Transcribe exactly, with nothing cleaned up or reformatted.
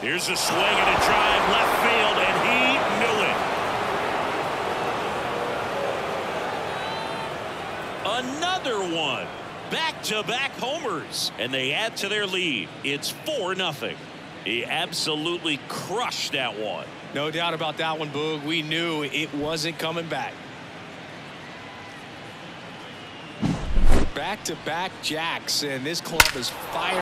Here's a swing and a drive left field, and he knew it. Another one. Back-to-back homers, and they add to their lead. It's four nothing. He absolutely crushed that one. No doubt about that one, Boog. We knew it wasn't coming back. Back-to-back jacks, and this club is fired.